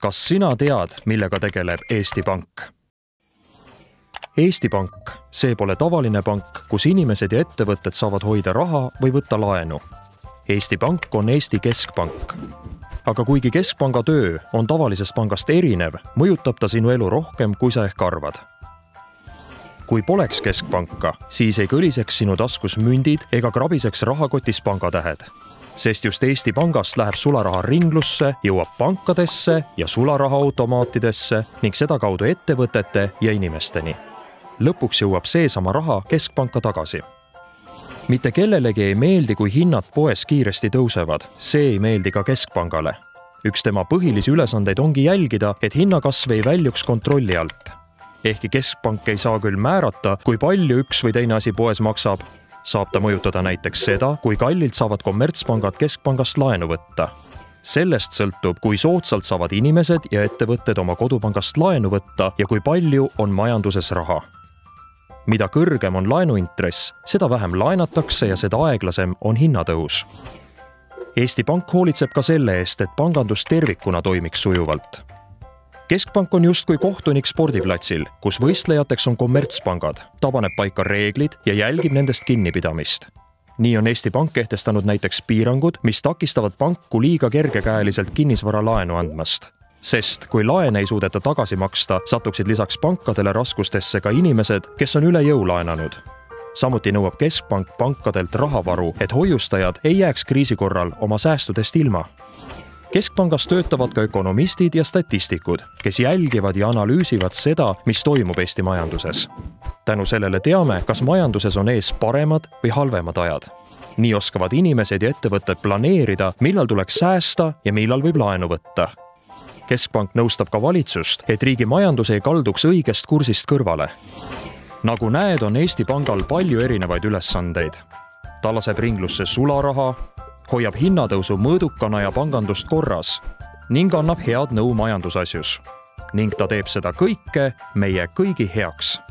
Kas sina tead, millega tegeleb Eesti Pank? Eesti Pank, see pole tavaline pank, kus inimesed ja ettevõtted saavad hoida raha või võtta laenu. Eesti Pank on Eesti Keskpank. Aga kuigi Keskpanga töö on tavalisest pangast erinev, mõjutab ta sinu elu rohkem, kui sa ehk arvad. Kui poleks Keskpanka, siis ei kõliseks sinu taskus mündid ega krabiseks rahakotis pangatähed. Sest just Eesti Pangast läheb sularaha ringlusse, jõuab pankadesse ja sularahaautomaatidesse ning seda kaudu ettevõtete ja inimesteni. Lõpuks jõuab seesama raha Keskpanka tagasi. Mitte kellelegi ei meeldi, kui hinnad poes kiiresti tõusevad, see ei meeldi ka Keskpangale. Üks tema põhilisi ülesandeid ongi jälgida, et hinnakasv ei väljuks kontrolli alt. Ehkki Keskpank ei saa küll määrata, kui palju üks või teine asi poes maksab, saab ta mõjutada näiteks seda, kui kallilt saavad kommertspangad Keskpangast laenu võtta. Sellest sõltub, kui soodsalt saavad inimesed ja ettevõtted oma kodupangast laenu võtta ja kui palju on majanduses raha. Mida kõrgem on laenuintress, seda vähem laenatakse ja seda aeglasem on hinnatõus. Eesti Pank hoolitseb ka selle eest, et pangandus tervikuna toimiks sujuvalt. Keskpank on justkui kohtunik spordiplatsil, kus võistlejateks on kommertspangad, tabaneb paika reeglid ja jälgib nendest kinnipidamist. Nii on Eesti Pank kehtestanud näiteks piirangud, mis takistavad panku liiga kergekäeliselt kinnisvara laenu andmast. Sest kui laene ei suudeta tagasi maksta, satuksid lisaks pankadele raskustesse ka inimesed, kes on üle jõu laenanud. Samuti nõuab Keskpank pankadelt rahavaru, et hoiustajad ei jääks kriisi korral oma säästudest ilma. Keskpangas töötavad ka ökonomistid ja statistikud, kes jälgivad ja analüüsivad seda, mis toimub Eesti majanduses. Tänu sellele teame, kas majanduses on ees paremad või halvemad ajad. Nii oskavad inimesed ja ettevõtted planeerida, millal tuleks säästa ja millal võib laenu võtta. Keskpank nõustab ka valitsust, et riigi majandus ei kalduks õigest kursist kõrvale. Nagu näed, on Eesti Pangal palju erinevaid ülesandeid. Ta laseb ringlusse sularaha, hoiab hinnatõusu mõõdukana ja pangandust korras ning annab head nõu majandusasjus. Ning ta teeb seda kõike meie kõigi heaks.